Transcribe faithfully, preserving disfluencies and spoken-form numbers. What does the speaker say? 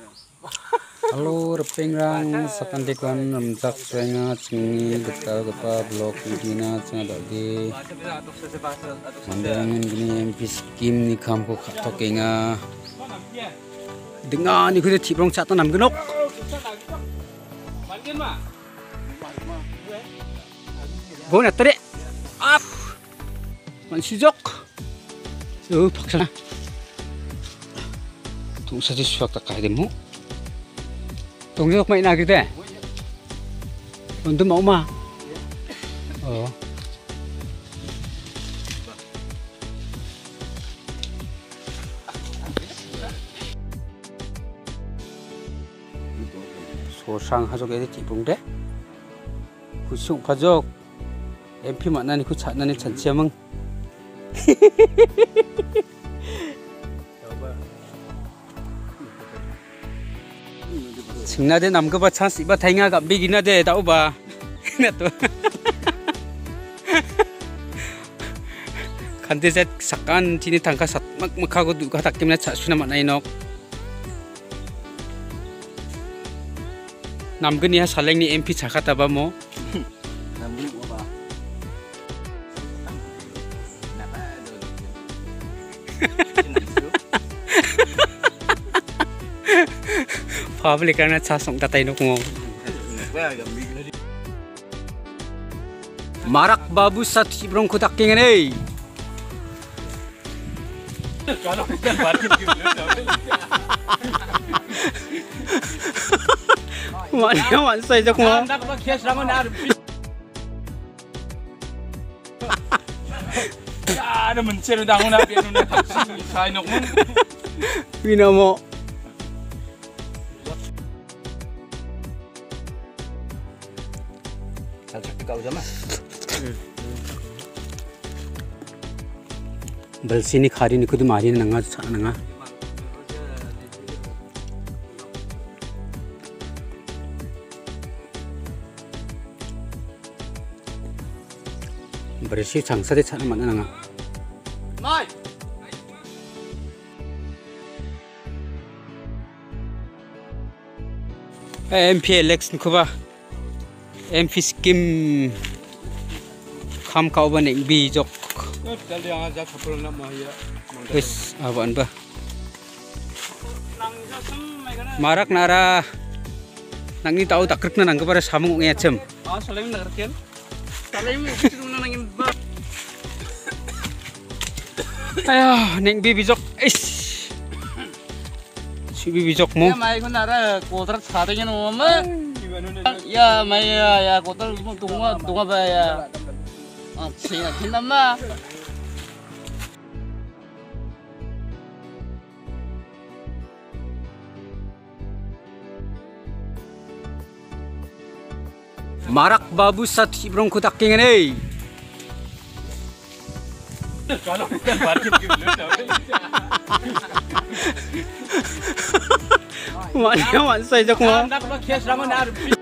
Halo repingrang sakantikon ramjak suenga cingni geta geta blog idina cenga dagi mandangan gini M P skim ni kam ko tokenga dengan ni kuda tiprong catan nam genok gona tere up man sijok yo paksana tung saji suak tak kai demu 동작 많이 나게 돼. 언제 mau mah? Oh. 소상 하족에 지붕대. 구승 파족. 엠피 만나니 그 찾나니 잔치야멍. Nade nam ke baca si bat hingga gak begini nade tahu ba? Nado. Kan dia sakan sini tangka sat mak makago du kata kimna cak suna mak nainok. Nam ke ni ha saleng ni M P cakat apa mo? Nam ni apa? Public karena casong tatay nuk mo. Marak babu sa tibrong kutak kingan eh. Mana wan say jok mo. Ada mencari dangun api anu nak say nuk mo. Wina mo. Balsi ni khari ni kudu mari nanga nanga bersi changsa de chana mana nanga mai M P Alex nkuba M P skim kam kau ban ing bi jok wis awan ba marak nara nang ni tahu tak kerkna nang kepada samung ngecem ah salim nakerken salim itu nangin ba ayo ning bi bijok is si bi bijok mo ya mai kon nara kodrat sadenya no ma ya mai ya kodrat tunga tunga ba ya ah sing kinda ma Marak babu sa tibrong kutak kingan eh. Mana wan say jok mo.